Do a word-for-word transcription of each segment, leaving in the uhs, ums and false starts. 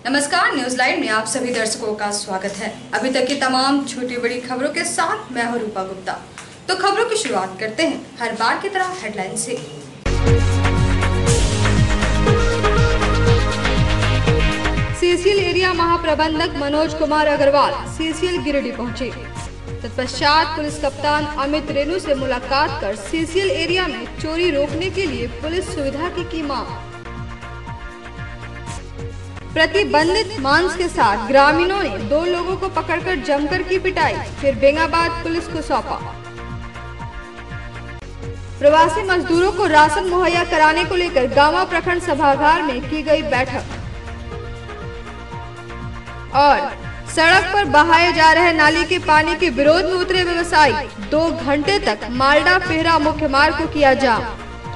नमस्कार, news live में आप सभी दर्शकों का स्वागत है। अभी तक की तमाम छोटी बड़ी खबरों के साथ मैं हूं रूपा गुप्ता। तो खबरों की शुरुआत करते हैं हर बार की तरह हेडलाइन से। सीसीएल एरिया महाप्रबंधक मनोज कुमार अग्रवाल सीसीएल गिरिडीह पहुंचे। तत्पश्चात पुलिस कप्तान अमित रेणु से मुलाकात कर सीसीएल एरिया में चोरी रोकने के लिए पुलिस सुविधा की की मांग। प्रतिबंधित मांस के साथ ग्रामीणों ने दो लोगों को पकड़कर जमकर की पिटाई, फिर बेंगाबाद पुलिस को सौंपा। प्रवासी मजदूरों को राशन मुहैया कराने को लेकर गांवा प्रखंड सभागार में की गई बैठक। और सड़क पर बहाए जा रहे नाली के पानी के विरोध में उतरे व्यवसायी, दो घंटे तक मालडा पेहरा मुख्य मार्ग को किया जाम।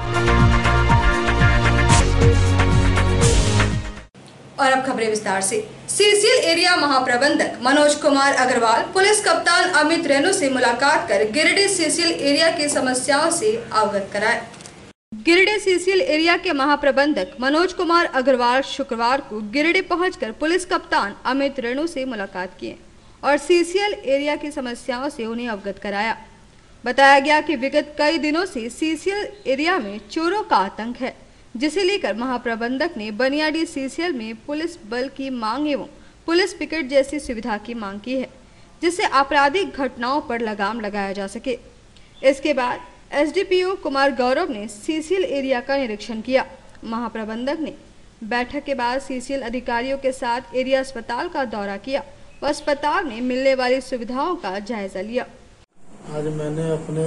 और अब खबरें विस्तार से। सीसीएल एरिया महाप्रबंधक मनोज कुमार अग्रवाल पुलिस कप्तान अमित रेणु से मुलाकात कर गिरिडीह सीसीएल एरिया की समस्याओं से अवगत कराए। गिरिडीह सीसीएल एरिया के महाप्रबंधक मनोज कुमार अग्रवाल शुक्रवार को गिरिडीह पहुंचकर पुलिस कप्तान अमित रेणु से मुलाकात किए और सीसीएल एरिया की समस्याओं से उन्हें अवगत कराया। बताया गया कि विगत कई दिनों से सीसीएल एरिया में चोरों का आतंक है, जिसे लेकर महाप्रबंधक ने बनियाडी सीसीएल में पुलिस बल की मांग एवं पुलिस पिकेट जैसी सुविधा की मांग की है, जिससे आपराधिक घटनाओं पर लगाम लगाया जा सके। इसके बाद एसडीपीओ कुमार गौरव ने सीसीएल एरिया का निरीक्षण किया। महाप्रबंधक ने बैठक के बाद सीसीएल अधिकारियों के साथ एरिया अस्पताल का दौरा किया व अस्पताल में मिलने वाली सुविधाओं का जायजा लिया। आज मैंने अपने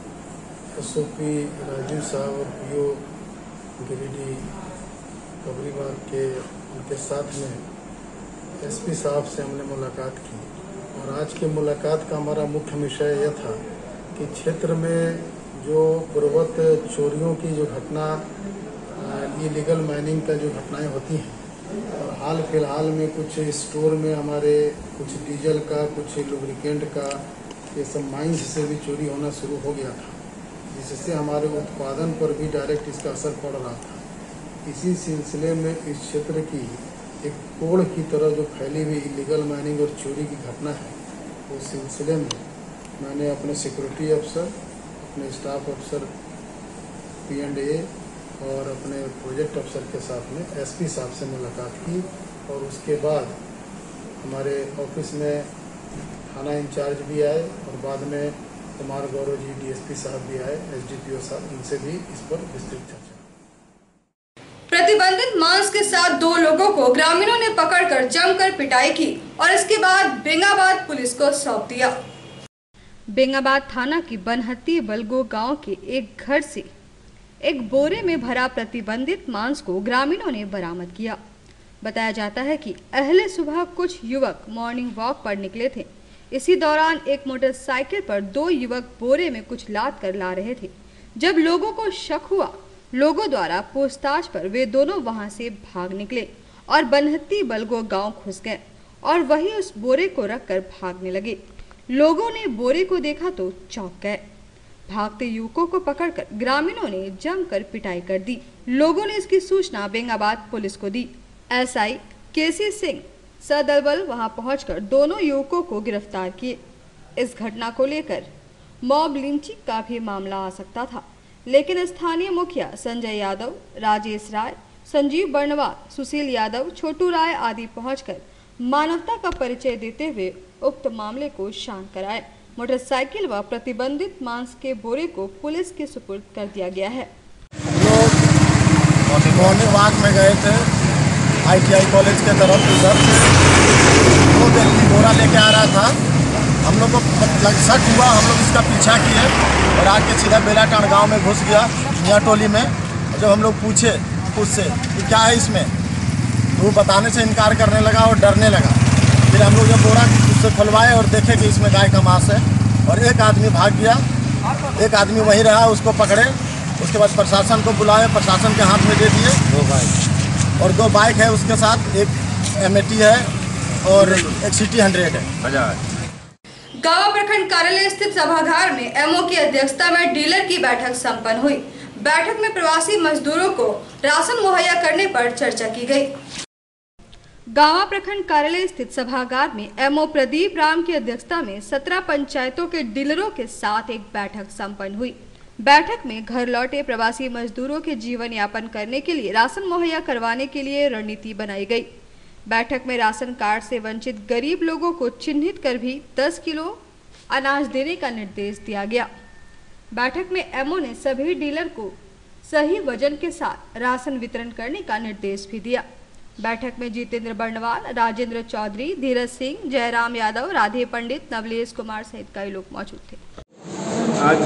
एसओपी राजीव साहब और पीओ गिरिडीह कबरीबाग के उनके साथ में एसपी साहब से हमने मुलाकात की और आज की मुलाकात का हमारा मुख्य विषय यह था कि क्षेत्र में जो पूर्ववत चोरियों की जो घटना, इलीगल माइनिंग का जो घटनाएं होती हैं और हाल फिलहाल में कुछ स्टोर में हमारे कुछ डीजल का, कुछ लुब्रिकेंट का, ये सब माइंस से भी चोरी होना शुरू हो गया था, जिससे हमारे उत्पादन पर भी डायरेक्ट इसका असर पड़ रहा था। इसी सिलसिले में इस क्षेत्र की एक कोड़ की तरह जो फैली हुई इलीगल माइनिंग और चोरी की घटना है, उस सिलसिले में मैंने अपने सिक्योरिटी अफसर, अपने स्टाफ अफसर पी एंड ए और अपने प्रोजेक्ट अफसर के साथ में एसपी साहब से मुलाकात की और उसके बाद हमारे ऑफिस में थाना इंचार्ज भी आए और बाद में कुमार गौरव जी डीएसपी साहब भी आए, एसडीपीओ साहब, इनसे भी इस पर विस्तृत चर्चा। प्रतिबंधित मांस के साथ दो लोगों को ग्रामीणों ने पकड़कर जमकर पिटाई की और इसके बाद बेंगाबाद पुलिस को सौंप दिया। बेंगाबाद थाना की बनहत्ती बलगो गांव के एक घर से एक बोरे में भरा प्रतिबंधित मांस को ग्रामीणों ने बरामद किया। बताया जाता है कि अहले सुबह कुछ युवक मॉर्निंग वॉक पर निकले थे। इसी दौरान एक मोटरसाइकिल पर दो युवक बोरे में कुछ लाद कर ला रहे थे। जब लोगों को शक हुआ, लोगों द्वारा पूछताछ पर वे दोनों वहां से भाग निकले और बनहत्ती बलगो गांव घुस गए और वहीं उस बोरे को रखकर भागने लगे। लोगों ने बोरे को देखा तो चौंक गए। भागते युवकों को पकड़कर ग्रामीणों ने जमकर पिटाई कर दी। लोगों ने इसकी सूचना बेंगाबाद पुलिस को दी। एसआई केसी सिंह सदल बल वहां पहुंचकर दोनों युवकों को गिरफ्तार किए। इस घटना को लेकर मॉब लिंचिंग का भी मामला आ सकता था, लेकिन स्थानीय मुखिया संजय यादव, राजेश राय, संजीव बर्णवाल, सुशील यादव, छोटू राय आदि पहुंचकर मानवता का परिचय देते हुए उक्त मामले को शांत कराए। मोटरसाइकिल व प्रतिबंधित मांस के बोरे को पुलिस के सुपुर्द कर दिया गया है। लोग मॉर्निंग वॉक में गए थे आईटीआई कॉलेज के तरफ उधर, वो व्यक्ति बोरा लेके आ रहा था। हम लोग को शक हुआ, हम लोग इसका पीछा किए और आके सीधा बेलाटांड गांव में घुस गया मियाँ टोली में। जब हम लोग पूछे उससे कि क्या है इसमें, तो वो बताने से इनकार करने लगा और डरने लगा। फिर हम लोग जब बोरा उससे खुलवाए और देखे कि इसमें गाय का मांस है और एक आदमी भाग गया, एक आदमी वहीं रहा, उसको पकड़े। उसके बाद प्रशासन को बुलाए, प्रशासन के हाथ में दे दिए दो बाइक और दो बाइक है उसके साथ, एक एमएटी है और एक सिटी हंड्रेड है। गांवा प्रखंड कार्यालय स्थित सभागार में एमओ की अध्यक्षता में डीलर की बैठक संपन्न हुई। बैठक में प्रवासी मजदूरों को राशन मुहैया करने पर चर्चा की गई। गांवा प्रखंड कार्यालय स्थित सभागार में एमओ प्रदीप राम की अध्यक्षता में सत्रह पंचायतों के डीलरों के साथ एक बैठक संपन्न हुई। बैठक में घर लौटे प्रवासी मजदूरों के जीवन यापन करने के लिए राशन मुहैया करवाने के लिए रणनीति बनाई गई। बैठक में राशन कार्ड से वंचित गरीब लोगों को चिन्हित कर भी दस किलो अनाज देने का निर्देश दिया गया। बैठक में एमओ ने सभी डीलर को सही वजन के साथ राशन वितरण करने का निर्देश भी दिया। बैठक में जितेंद्र बर्णवाल, राजेंद्र चौधरी, धीरज सिंह, जयराम यादव, राधे पंडित, नवलेश कुमार सहित कई लोग मौजूद थे। आज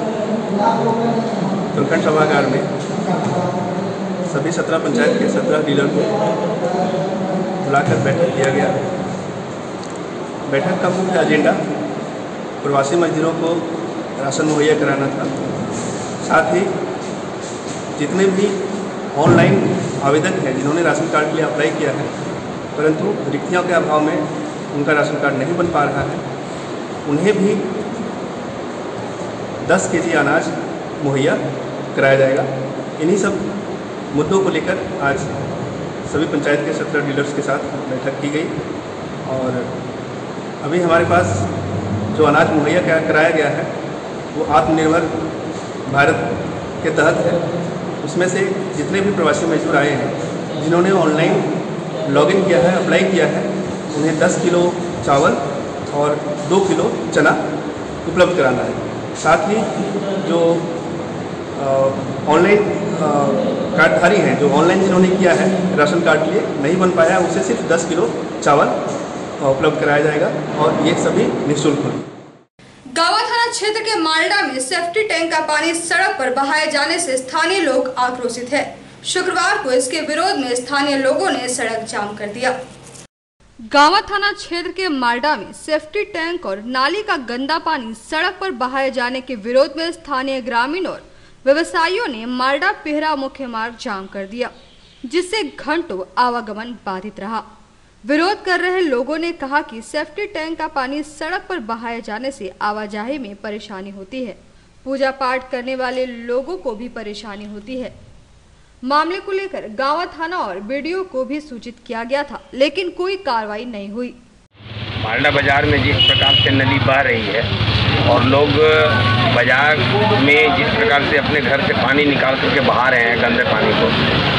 प्रखंड सभागार में सभी सत्रह पंचायत के सत्रह डीलर को बुलाकर बैठक किया गया। बैठक का मुख्य एजेंडा प्रवासी मजदूरों को राशन मुहैया कराना था। साथ ही जितने भी ऑनलाइन आवेदक हैं जिन्होंने राशन कार्ड के लिए अप्लाई किया है परंतु रिक्तियों के अभाव में उनका राशन कार्ड नहीं बन पा रहा है, उन्हें भी दस केजी अनाज मुहैया कराया जाएगा। इन्हीं सब मुद्दों को लेकर आज सभी पंचायत के सत्रह डीलर्स के साथ बैठक की गई और अभी हमारे पास जो अनाज मुहैया कराया गया है वो आत्मनिर्भर भारत के तहत है। उसमें से जितने भी प्रवासी मजदूर आए हैं जिन्होंने ऑनलाइन लॉगिन किया है, अप्लाई किया है, उन्हें दस किलो चावल और दो किलो चना उपलब्ध कराना है। साथ ही जो ऑनलाइन कार्डधारी हैं, जो ऑनलाइन जिन्होंने किया है राशन कार्ड के लिए नहीं बन पाया, उसे सिर्फ दस किलो चावल उपलब्ध कराया जाएगा और ये सभी निःशुल्क होंगे। गावा थाना क्षेत्र के मालडा में सेफ्टी टैंक का पानी सड़क पर बहाये जाने से स्थानीय लोग आक्रोशित है। शुक्रवार को इसके विरोध में स्थानीय लोगों ने सड़क जाम कर दिया। गावा थाना क्षेत्र के मालडा में सेफ्टी टैंक और नाली का गंदा पानी सड़क पर बहाये जाने के विरोध में स्थानीय ग्रामीण और व्यवसायियों ने मालडा पेहरा मुख्य मार्ग जाम कर दिया, जिससे घंटों आवागमन बाधित रहा। विरोध कर रहे लोगों ने कहा कि सेफ्टी टैंक का पानी सड़क पर बहाये जाने से आवाजाही में परेशानी होती है, पूजा पाठ करने वाले लोगों को भी परेशानी होती है। मामले को लेकर गावा थाना और बीडीओ को भी सूचित किया गया था, लेकिन कोई कार्रवाई नहीं हुई। मालडा बाजार में जिस प्रकार से नदी बह रही है और लोग बाजार में जिस प्रकार से अपने घर से पानी निकाल करके बहा रहे हैं, गंदे पानी को,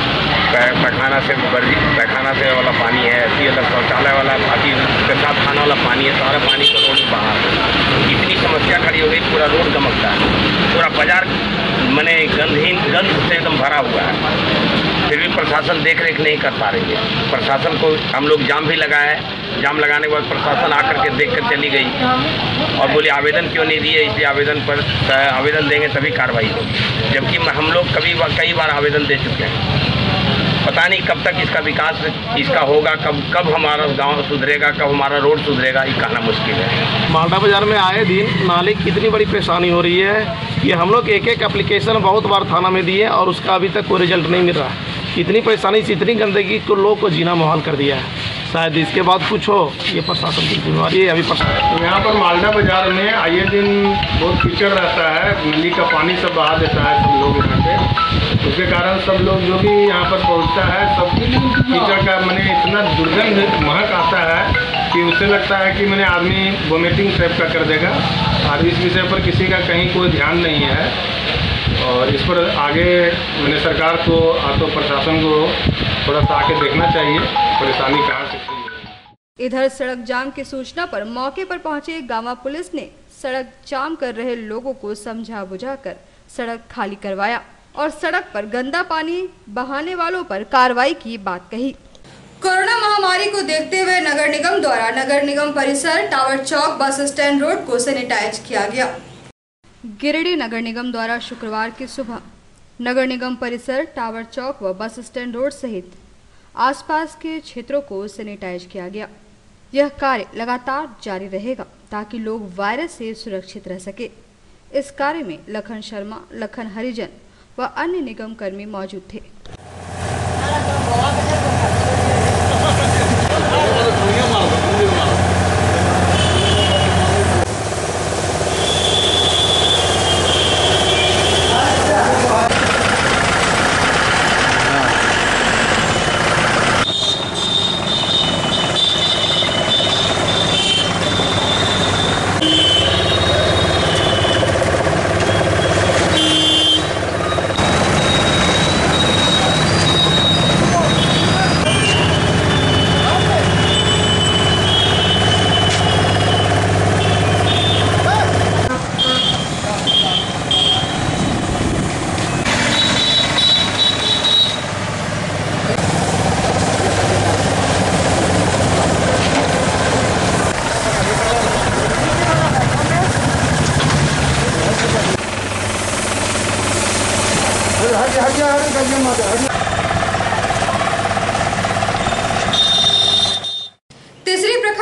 पैखाना से पैखाना से वाला पानी है, ऐसी अलग शौचालय वाला, बाकी पेशाब खाना वाला पानी है, सारा पानी को रोड बहा है। इतनी समस्या खड़ी हो गई, पूरा रोड गमकता है, पूरा बाजार मने गंधहीन गंध से एकदम भरा हुआ है। फिर भी प्रशासन देख रेख नहीं कर पा रही है। प्रशासन को हम लोग जाम भी लगाए, जाम लगाने के बाद प्रशासन आकर के देख कर चली गई और बोली आवेदन क्यों नहीं दिए, इसलिए आवेदन पर आवेदन देंगे तभी कार्रवाई होगी, जबकि हम लोग कभी कई बार आवेदन दे चुके हैं। पता नहीं कब तक इसका विकास इसका होगा, कब कब हमारा गांव सुधरेगा, कब हमारा रोड सुधरेगा, ये कहना मुश्किल है। मालडा बाजार में आए दिन नाले की कितनी बड़ी परेशानी हो रही है। ये हम लोग एक एक एप्लीकेशन बहुत बार थाना में दिए और उसका अभी तक कोई रिजल्ट नहीं मिल रहा है। इतनी परेशानी से इतनी गंदगी को लोग को जीना मुहाल कर दिया है। शायद इसके बाद कुछ हो, ये प्रशासन की जिम्मेवारी है। अभी प्रशासन यहाँ पर मालडा बाजार में आए दिन बहुत कीचड़ रहता है, नली का पानी सब बहा देता है सब लोग यहाँ पे। उसके कारण सब लोग जो भी यहाँ पर पहुँचता है सब कीचड़ का मैंने इतना दुर्गंध महक आता है कि उससे लगता है कि मैंने आदमी वोमिटिंग टाइप का कर देगा। और इस विषय पर किसी का कहीं कोई ध्यान नहीं है और इस पर आगे मैंने सरकार को तो प्रशासन को थोड़ा सा आके देखना चाहिए परेशानी कहाँ से है। इधर सड़क जाम की सूचना पर मौके पर पहुंचे गावा पुलिस ने सड़क जाम कर रहे लोगों को समझा बुझाकर सड़क खाली करवाया और सड़क पर गंदा पानी बहाने वालों पर कार्रवाई की बात कही। कोरोना महामारी को देखते हुए नगर निगम द्वारा नगर निगम परिसर, टावर चौक, बस स्टैंड रोड को सैनिटाइज किया गया। गिरिडीह नगर निगम द्वारा शुक्रवार की सुबह नगर निगम परिसर, टावर चौक व बस स्टैंड रोड सहित आसपास के क्षेत्रों को सैनिटाइज किया गया। यह कार्य लगातार जारी रहेगा ताकि लोग वायरस से सुरक्षित रह सके। इस कार्य में लखन शर्मा, लखन हरिजन व अन्य निगम कर्मी मौजूद थे।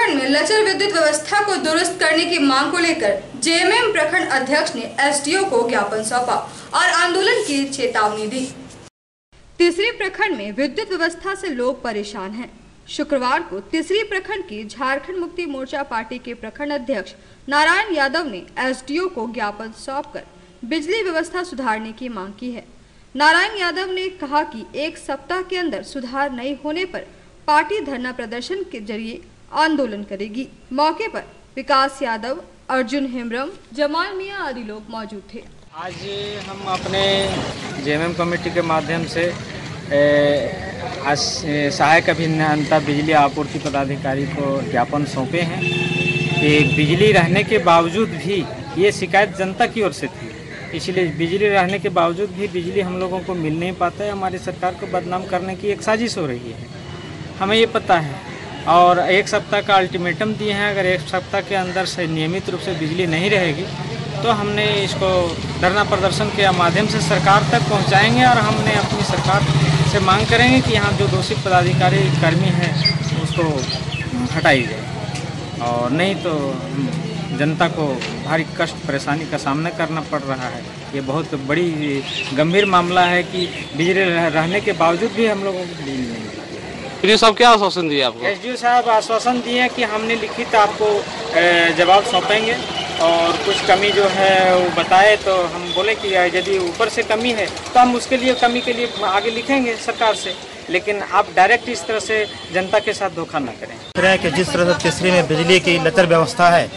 प्रखंड में लचर विद्युत व्यवस्था को दुरुस्त करने की मांग को लेकर जेएमएम प्रखंड अध्यक्ष ने एसडीओ को ज्ञापन सौंपा और आंदोलन की चेतावनी दी। तीसरी प्रखंड में विद्युत व्यवस्था से लोग परेशान हैं। शुक्रवार को तीसरी प्रखंड की झारखंड मुक्ति मोर्चा पार्टी के प्रखंड अध्यक्ष नारायण यादव ने एसडीओ को ज्ञापन सौंपकर बिजली व्यवस्था सुधारने की मांग की है। नारायण यादव ने कहा कि एक सप्ताह के अंदर सुधार नहीं होने पर पार्टी धरना प्रदर्शन के जरिए आंदोलन करेगी। मौके पर विकास यादव, अर्जुन हेम्ब्रम, जमाल मियां आदि लोग मौजूद थे। आज हम अपने जेएमएम कमेटी के माध्यम से ए, आज सहायक अभियंता बिजली आपूर्ति पदाधिकारी को ज्ञापन सौंपे हैं कि बिजली रहने के बावजूद भी ये शिकायत जनता की ओर से थी, इसलिए बिजली रहने के बावजूद भी बिजली हम लोगों को मिल नहीं पाता है। हमारी सरकार को बदनाम करने की एक साजिश हो रही है, हमें ये पता है। और एक सप्ताह का अल्टीमेटम दिए हैं, अगर एक सप्ताह के अंदर से नियमित रूप से बिजली नहीं रहेगी तो हमने इसको धरना प्रदर्शन के माध्यम से सरकार तक पहुंचाएंगे और हमने अपनी सरकार से मांग करेंगे कि यहाँ जो दोषी पदाधिकारी कर्मी हैं उसको हटाई जाए, और नहीं तो जनता को भारी कष्ट परेशानी का सामना करना पड़ रहा है। ये बहुत बड़ी गंभीर मामला है कि बिजली रहने के बावजूद भी हम लोगों को बिजली नहीं मिलती। एसडीओ साहब क्या आश्वासन दिए आपको? एसडीओ साहब आश्वासन दिए हैं कि हमने लिखित आपको जवाब सौंपेंगे और कुछ कमी जो है वो बताए तो हम बोले कि यदि ऊपर से कमी है तो हम उसके लिए कमी के लिए आगे लिखेंगे सरकार से, लेकिन आप डायरेक्ट इस तरह से जनता के साथ धोखा न करें। तरह के जिस तरह से तीसरी में बिजली की लचर व्यवस्था है,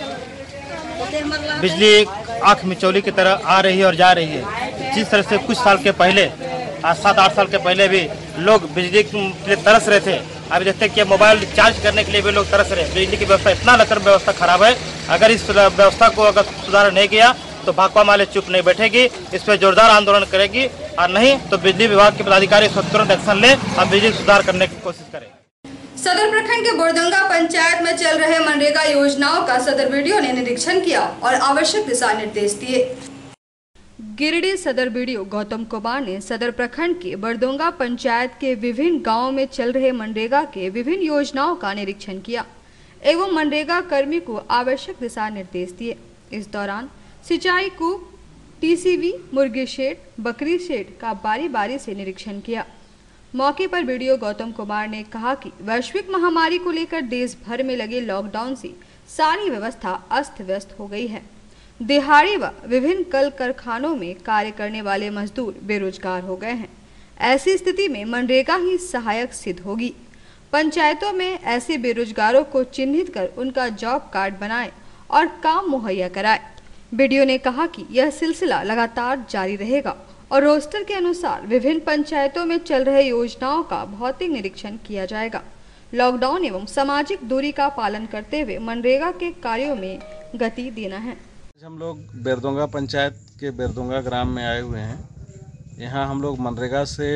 बिजली आँख मिचौली की तरह आ रही है और जा रही है। जिस तरह से कुछ साल के पहले, आज सात आठ साल के पहले भी लोग बिजली के लिए तरस रहे थे, अभी देखते हैं कि मोबाइल चार्ज करने के लिए भी लोग तरस रहे हैं। बिजली की व्यवस्था इतना लचर व्यवस्था खराब है, अगर इस व्यवस्था को अगर सुधार नहीं किया तो भाकपा माले चुप नहीं बैठेगी, इस पर जोरदार आंदोलन करेगी, और नहीं तो बिजली विभाग के पदाधिकारी इस पर तुरंत एक्शन ले और बिजली सुधार करने की कोशिश करें। सदर प्रखंड के बोरदंगा पंचायत में चल रहे मनरेगा योजनाओं का सदर वीडियो ने निरीक्षण किया और आवश्यक दिशा निर्देश दिए। गिरिडीह सदर बीडीओ गौतम कुमार ने सदर प्रखंड के बरदोंगा पंचायत के विभिन्न गांवों में चल रहे मनरेगा के विभिन्न योजनाओं का निरीक्षण किया एवं मनरेगा कर्मी को आवश्यक दिशा निर्देश दिए। इस दौरान सिंचाई कूप, टीसीबी, मुर्गी शेड, बकरी शेड का बारी बारी से निरीक्षण किया। मौके पर बीडीओ गौतम कुमार ने कहा कि वैश्विक महामारी को लेकर देश भर में लगे लॉकडाउन से सारी व्यवस्था अस्त व्यस्त हो गई है। दिहाड़ी व विभिन्न कल कारखानों में कार्य करने वाले मजदूर बेरोजगार हो गए हैं। ऐसी स्थिति में मनरेगा ही सहायक सिद्ध होगी। पंचायतों में ऐसे बेरोजगारों को चिन्हित कर उनका जॉब कार्ड बनाएं और काम मुहैया कराएं। बीडीओ ने कहा कि यह सिलसिला लगातार जारी रहेगा और रोस्टर के अनुसार विभिन्न पंचायतों में चल रहे योजनाओं का भौतिक निरीक्षण किया जाएगा। लॉकडाउन एवं सामाजिक दूरी का पालन करते हुए मनरेगा के कार्यों में गति देना है। हम लोग बेरदोंगा पंचायत के बेरदोंगा ग्राम में आए हुए हैं। यहाँ हम लोग मनरेगा से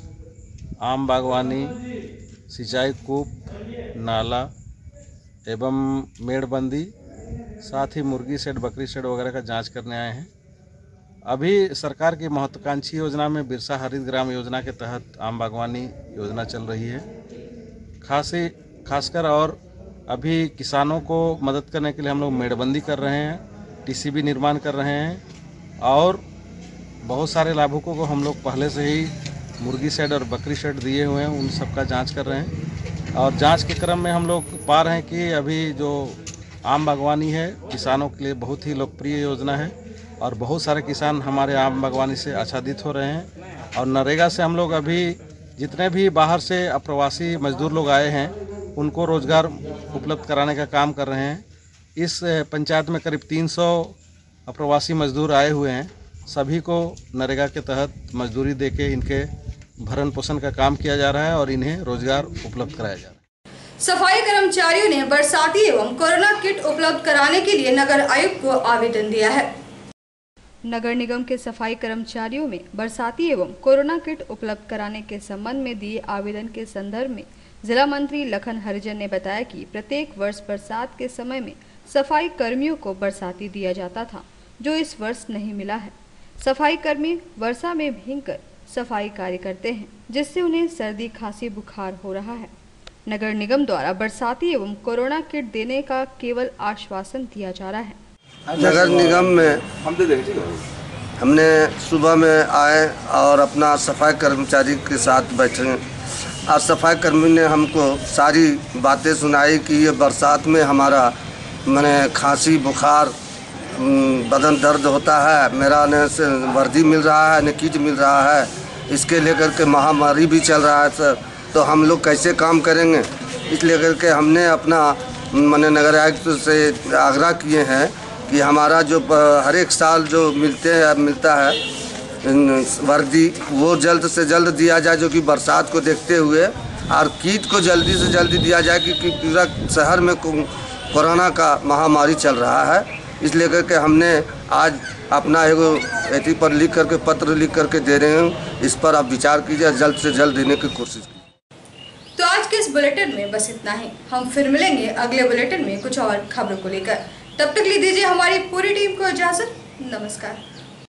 आम बागवानी, सिंचाई कूप, नाला एवं मेड़बंदी, साथ ही मुर्गी शेड, बकरी शेड वगैरह का जांच करने आए हैं। अभी सरकार की महत्वाकांक्षी योजना में बिरसा हरित ग्राम योजना के तहत आम बागवानी योजना चल रही है। खासी खासकर और अभी किसानों को मदद करने के लिए हम लोग मेड़बंदी कर रहे हैं, टीसीबी निर्माण कर रहे हैं और बहुत सारे लाभुकों को हम लोग पहले से ही मुर्गी शेड और बकरी शेड दिए हुए हैं, उन सब का जांच कर रहे हैं। और जांच के क्रम में हम लोग पा रहे हैं कि अभी जो आम बागवानी है किसानों के लिए बहुत ही लोकप्रिय योजना है और बहुत सारे किसान हमारे आम बागवानी से आच्छादित हो रहे हैं। और नरेगा से हम लोग अभी जितने भी बाहर से अप्रवासी मजदूर लोग आए हैं उनको रोज़गार उपलब्ध कराने का काम कर रहे हैं। इस पंचायत में करीब तीन सौ अप्रवासी मजदूर आए हुए हैं। सभी को नरेगा के तहत मजदूरी देके इनके भरण पोषण का काम किया जा रहा है और इन्हें रोजगार उपलब्ध कराया जा रहा है। सफाई कर्मचारियों ने बरसाती एवं कोरोना किट उपलब्ध कराने के लिए नगर आयुक्त को आवेदन दिया है। नगर निगम के सफाई कर्मचारियों में बरसाती एवं कोरोना किट उपलब्ध कराने के संबंध में दिए आवेदन के संदर्भ में जिला मंत्री लखन हरिजन ने बताया कि प्रत्येक वर्ष बरसात के समय में सफाई कर्मियों को बरसाती दिया जाता था, जो इस वर्ष नहीं मिला है। सफाई कर्मी वर्षा में भीगकर सफाई कार्य करते हैं, जिससे उन्हें सर्दी, खांसी, बुखार हो रहा है। नगर निगम द्वारा बरसाती एवं कोरोना किट देने का केवल आश्वासन दिया जा रहा है। नगर निगम में हमने सुबह में आए और अपना सफाई कर्मचारी के साथ बैठे और सफाई कर्मी ने हमको सारी बातें सुनाई कि ये बरसात में हमारा मैंने खांसी बुखार बदन दर्द होता है, मेरा न से वर्दी मिल रहा है न किट मिल रहा है, इसके लेकर के महामारी भी चल रहा है सर, तो हम लोग कैसे काम करेंगे। इस लेकर के हमने अपना मैंने नगर आयुक्त से आग्रह किए हैं कि हमारा जो हर एक साल जो मिलते हैं मिलता है वर्दी वो जल्द से जल्द दिया जाए, जो कि बरसात को देखते हुए, और किट को जल्दी से जल्दी दिया जाए क्योंकि पूरा शहर में कोरोना का महामारी चल रहा है। इस लेकर के हमने आज अपना एगो एथी पर लिख करके पत्र लिख करके दे रहे हैं, इस पर आप विचार कीजिए, जल्द से जल्द देने की कोशिश कीजिए। तो आज के इस बुलेटिन में बस इतना ही। हम फिर मिलेंगे अगले बुलेटिन में कुछ और खबरों को लेकर। तब तक ले दीजिए हमारी पूरी टीम को इजाजत। नमस्कार।